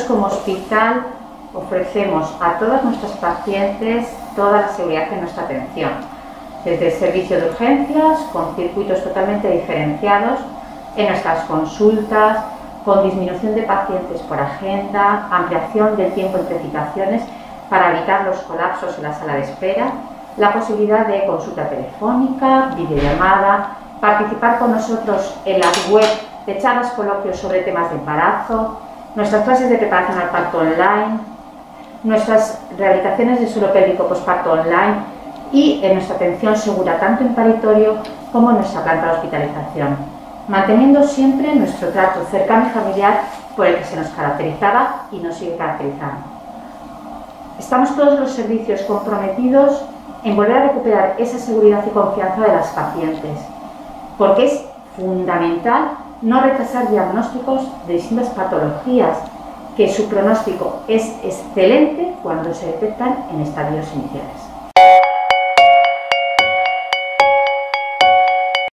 Nosotros como hospital ofrecemos a todas nuestras pacientes toda la seguridad en nuestra atención, desde el servicio de urgencias, con circuitos totalmente diferenciados, en nuestras consultas, con disminución de pacientes por agenda, ampliación del tiempo entre citaciones para evitar los colapsos en la sala de espera, la posibilidad de consulta telefónica, videollamada, participar con nosotros en la web de charlas coloquios sobre temas de embarazo, nuestras clases de preparación al parto online, nuestras rehabilitaciones de suelo pélvico posparto online y en nuestra atención segura tanto en paritorio como en nuestra planta de hospitalización, manteniendo siempre nuestro trato cercano y familiar por el que se nos caracterizaba y nos sigue caracterizando. Estamos todos los servicios comprometidos en volver a recuperar esa seguridad y confianza de las pacientes, porque es fundamental no retrasar diagnósticos de distintas patologías, que su pronóstico es excelente cuando se detectan en estadios iniciales.